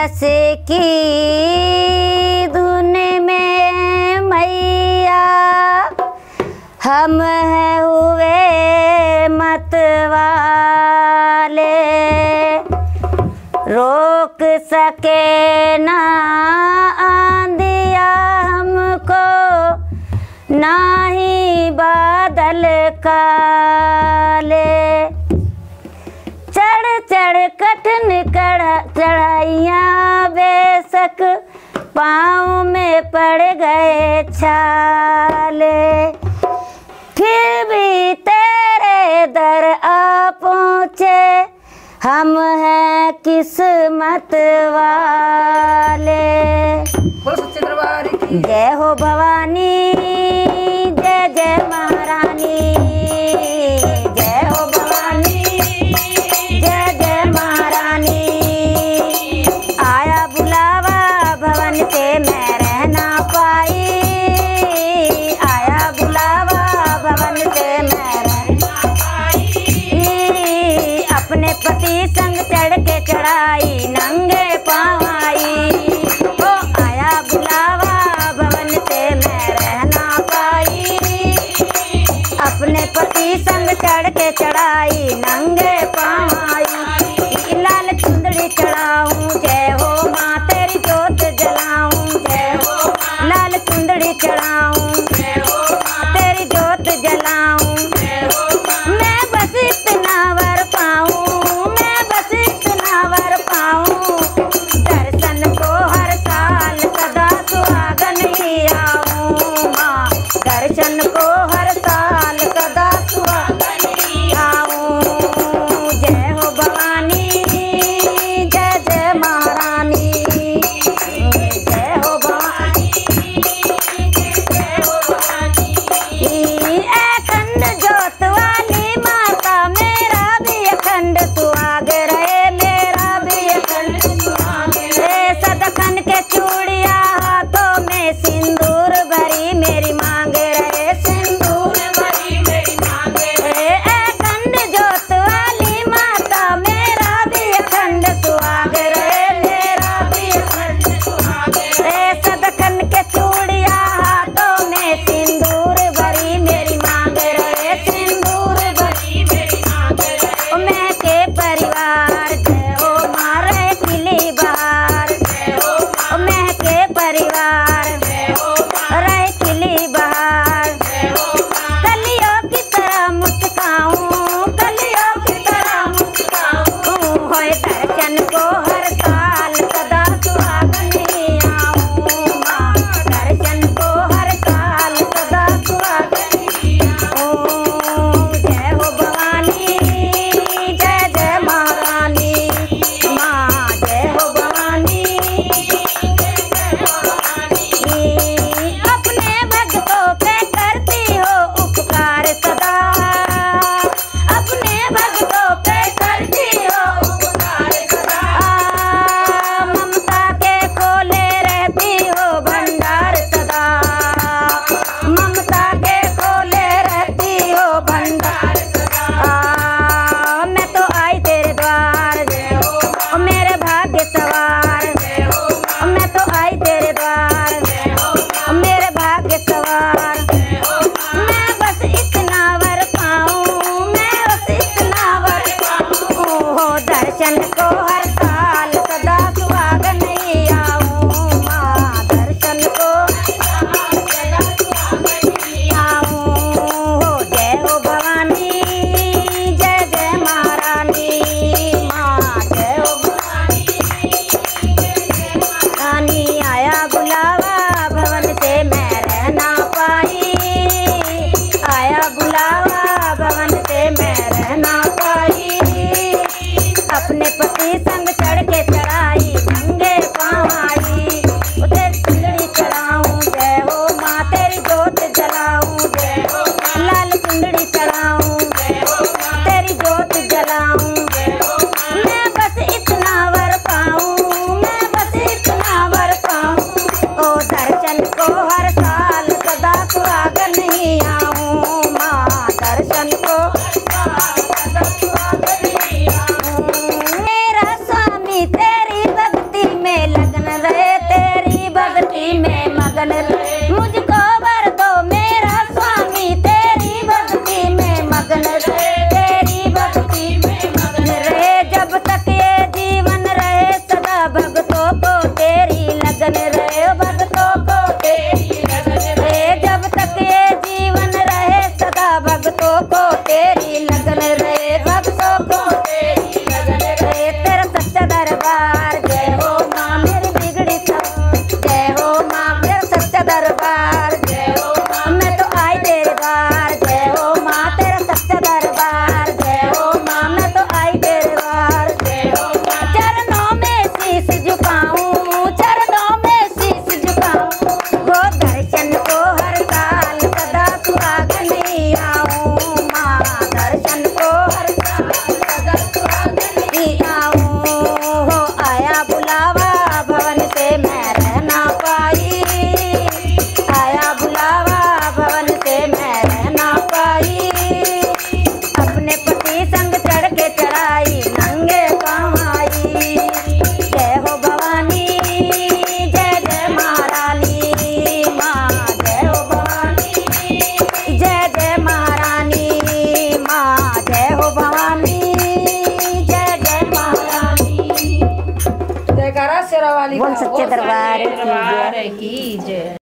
रस की धुन में मैया हम हैं हुए मतवाले, रोक सके ना आंधिया हमको ना ही बादल काले। चढ़ चढ़ कठिन चढ़ाइयाँ बेशक पाँव में पड़ गए छाले, फिर भी तेरे दर आ पहुँचे हम हैं किस्मत वाले। जय हो भवानी, जय जय महारानी, जय हो भवानी, जय जय महारानी। आया बुलावा भवन से मैं रह ना पाई, आया बुलावा भवन से मैं रह ना पाई। अपने पति संग चढ़ के चढ़ाई नंगे पाँव आई, ओ आया बुलावा भवन से मैं कालिका बोल सच्चे दरबार की जय। की जय।